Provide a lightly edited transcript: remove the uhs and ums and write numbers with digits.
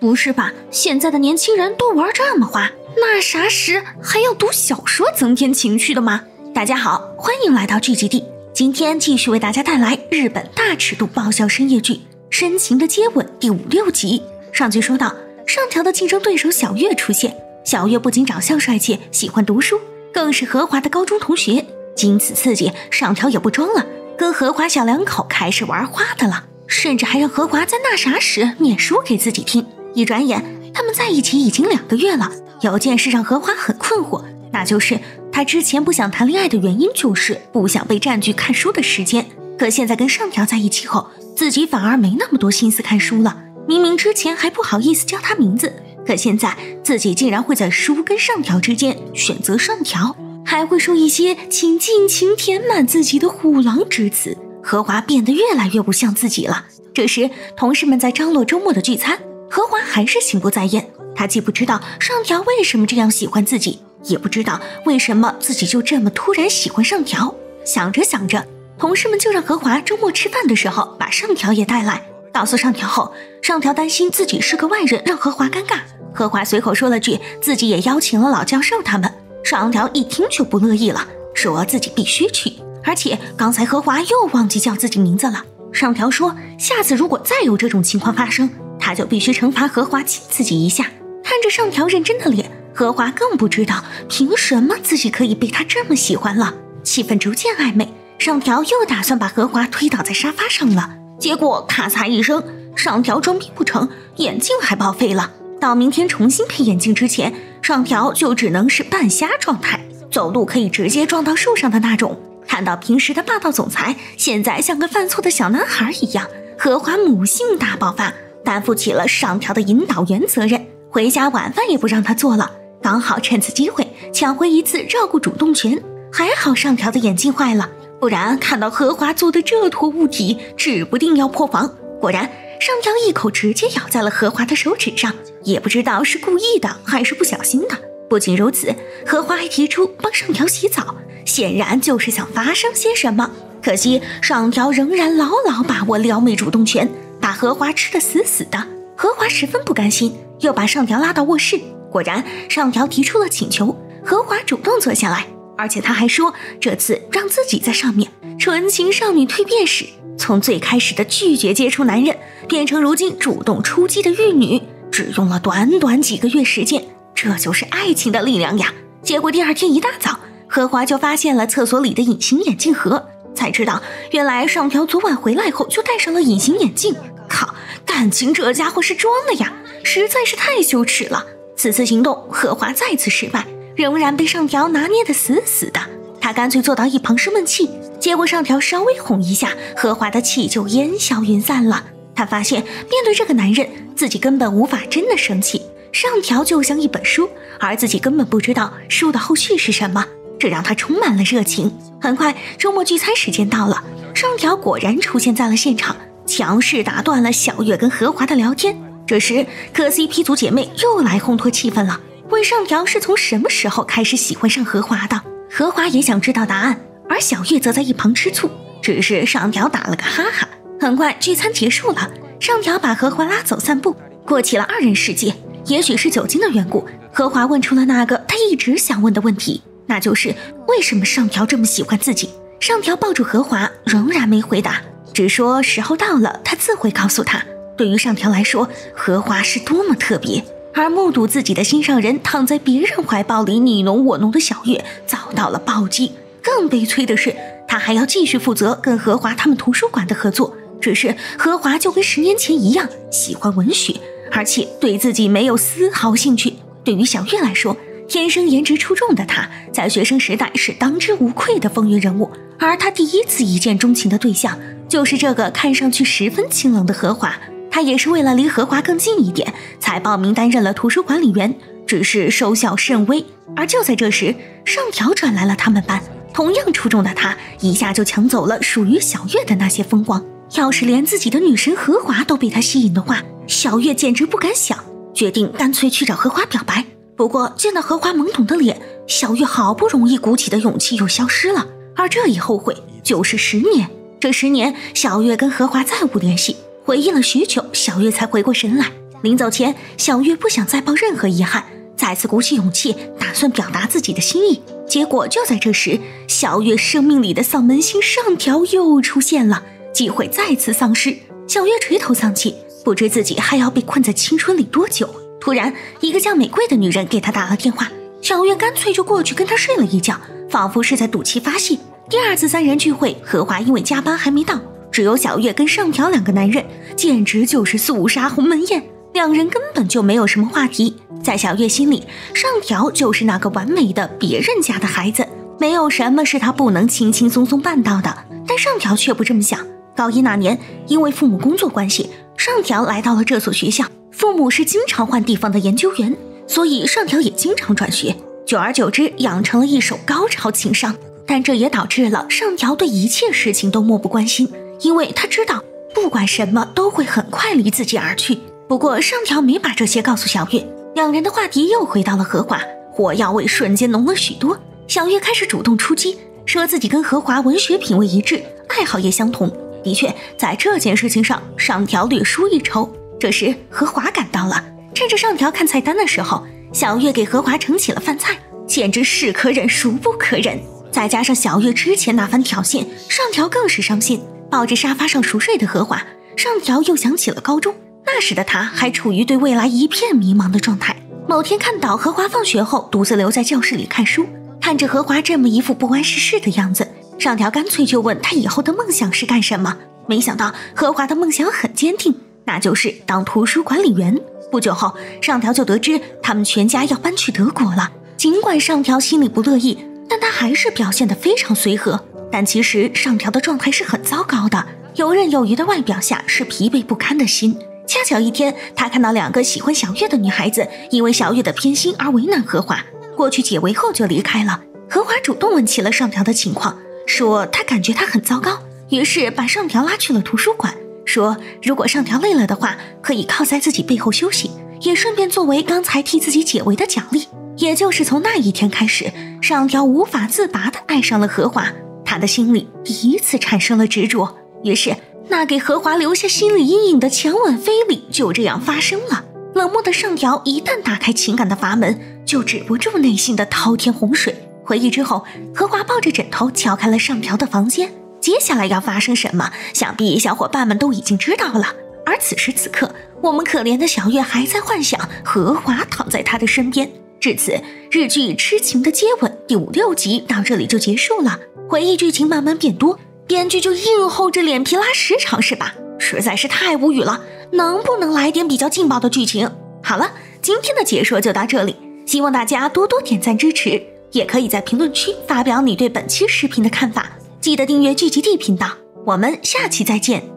不是吧？现在的年轻人都玩这么花，那啥时还要读小说增添情趣的吗？大家好，欢迎来到剧集地，今天继续为大家带来日本大尺度爆笑深夜剧《深情的接吻》第5、6集。上集说到，上条的竞争对手小月出现，小月不仅长相帅气，喜欢读书，更是和华的高中同学。经此刺激，上条也不装了，跟和华小两口开始玩花的了，甚至还让和华在那啥时念书给自己听。一转眼，他们在一起已经2个月了。有件事让和华很困惑，那就是他之前不想谈恋爱的原因就是不想被占据看书的时间。可现在跟上条在一起后，自己反而没那么多心思看书了。明明之前还不好意思叫他名字，可现在自己竟然会在书跟上条之间选择上条，还会说一些请尽情填满自己的虎狼之词。和华变得越来越不像自己了。这时，同事们在张罗周末的聚餐，和华还是心不在焉。他既不知道上条为什么这样喜欢自己，也不知道为什么自己就这么突然喜欢上条。想着想着，同事们就让和华周末吃饭的时候把上条也带来。告诉上条后，上条担心自己是个外人让和华尴尬，和华随口说了句自己也邀请了老教授他们。上条一听就不乐意了，说自己必须去，而且刚才和华又忘记叫自己名字了。上条说下次如果再有这种情况发生，他就必须惩罚和华亲自己一下。看着上条认真的脸，和华更不知道凭什么自己可以被他这么喜欢了。气氛逐渐暧昧，上条又打算把和华推倒在沙发上了，结果咔嚓一声，上条装逼不成，眼镜还报废了。到明天重新配眼镜之前，上条就只能是半瞎状态，走路可以直接撞到树上的那种。看到平时的霸道总裁现在像个犯错的小男孩一样，和华母性大爆发，担负起了上条的引导员责任，回家晚饭也不让他做了，刚好趁此机会抢回一次照顾主动权。还好上条的眼镜坏了，不然看到和华做的这坨物体，指不定要破防。果然上条一口直接咬在了和华的手指上，也不知道是故意的还是不小心的。不仅如此，和华还提出帮上条洗澡，显然就是想发生些什么。可惜上条仍然牢牢把握撩妹主动权，把和华吃得死死的。和华十分不甘心，又把上条拉到卧室。果然上条提出了请求，和华主动坐下来，而且他还说这次让自己在上面。纯情少女蜕变史，从最开始的拒绝接触男人，变成如今主动出击的玉女，只用了短短几个月时间。这就是爱情的力量呀！结果第2天一大早，和华就发现了厕所里的隐形眼镜盒，才知道原来上条昨晚回来后就戴上了隐形眼镜。靠，感情这家伙是装的呀，实在是太羞耻了。此次行动，和华再次失败，仍然被上条拿捏得死死的。他干脆坐到一旁生闷气，结果上条稍微哄一下，和华的气就烟消云散了。他发现面对这个男人，自己根本无法真的生气。上条就像一本书，而自己根本不知道书的后续是什么，这让他充满了热情。很快周末聚餐时间到了，上条果然出现在了现场，强势打断了小月跟和华的聊天。这时磕 CP 组姐妹又来烘托气氛了，问上条是从什么时候开始喜欢上和华的。和华也想知道答案，而小月则在一旁吃醋，只是上条打了个哈哈。很快聚餐结束了，上条把和华拉走散步，过起了2人世界。也许是酒精的缘故，和华问出了那个他一直想问的问题，那就是为什么上条这么喜欢自己。上条抱住和华，仍然没回答，只说时候到了他自会告诉他。对于上条来说，和华是多么特别，而目睹自己的心上人躺在别人怀抱里你侬我侬的小月遭到了暴击。更悲催的是，他还要继续负责跟和华他们图书馆的合作，只是和华就跟10年前一样喜欢文学，而且对自己没有丝毫兴趣。对于小月来说，天生颜值出众的她在学生时代是当之无愧的风云人物，而她第一次一见钟情的对象就是这个看上去十分清冷的和华。她也是为了离和华更近一点才报名担任了图书管理员，只是收效甚微。而就在这时，上条转来了他们班，同样出众的她一下就抢走了属于小月的那些风光。要是连自己的女神和华都被她吸引的话，小月简直不敢想，决定干脆去找和华表白。不过见到和华懵懂的脸，小月好不容易鼓起的勇气又消失了，而这一后悔就是10年。这10年，小月跟和华再无联系，回忆了许久，小月才回过神来。 临走前，小月不想再抱任何遗憾，再次鼓起勇气，打算表达自己的心意。结果就在这时，小月生命里的丧门星上条又出现了，机会再次丧失。小月垂头丧气，不知自己还要被困在青春里多久。突然，一个叫玫瑰的女人给她打了电话，小月干脆就过去跟她睡了一觉，仿佛是在赌气发泄。第二次三人聚会，何华因为加班还没到，只有小月跟上条两个男人，简直就是肃杀鸿门宴。两人根本就没有什么话题，在小月心里，上条就是那个完美的别人家的孩子，没有什么是他不能轻轻松松办到的。但上条却不这么想。高一那年，因为父母工作关系，上条来到了这所学校。父母是经常换地方的研究员，所以上条也经常转学，久而久之养成了一手高超情商。但这也导致了上条对一切事情都漠不关心，因为他知道不管什么都会很快离自己而去。不过上条没把这些告诉小月，两人的话题又回到了荷华，火药味瞬间浓了许多。小月开始主动出击，说自己跟荷华文学品味一致，爱好也相同。的确，在这件事情上，上条略输一筹。这时荷华赶到了，趁着上条看菜单的时候，小月给荷华盛起了饭菜，简直是可忍孰不可忍。再加上小月之前那番挑衅，上条更是伤心。抱着沙发上熟睡的荷华，上条又想起了高中。那时的他还处于对未来一片迷茫的状态。某天看到荷华放学后独自留在教室里看书，看着荷华这么一副不谙世事的样子，上条干脆就问他以后的梦想是干什么。没想到荷华的梦想很坚定，那就是当图书管理员。不久后，上条就得知他们全家要搬去德国了。尽管上条心里不乐意，但他还是表现得非常随和。但其实上条的状态是很糟糕的，游刃有余的外表下是疲惫不堪的心。恰巧一天，他看到两个喜欢小月的女孩子因为小月的偏心而为难荷华，过去解围后就离开了。荷华主动问起了上条的情况，说他感觉他很糟糕，于是把上条拉去了图书馆，说如果上条累了的话，可以靠在自己背后休息，也顺便作为刚才替自己解围的奖励。也就是从那一天开始，上条无法自拔地爱上了荷华，他的心里第一次产生了执着。于是那给荷华留下心理阴影的强吻非礼就这样发生了。冷漠的上条一旦打开情感的阀门，就止不住内心的滔天洪水。回忆之后，荷华抱着枕头敲开了上条的房间。接下来要发生什么，想必小伙伴们都已经知道了。而此时此刻，我们可怜的小月还在幻想荷华躺在她的身边。至此，日剧《痴情的接吻》第56集到这里就结束了。回忆剧情慢慢变多，编剧就硬厚着脸皮拉10场是吧？实在是太无语了，能不能来点比较劲爆的剧情？好了，今天的解说就到这里，希望大家多多点赞支持，也可以在评论区发表你对本期视频的看法。记得订阅剧集地频道，我们下期再见。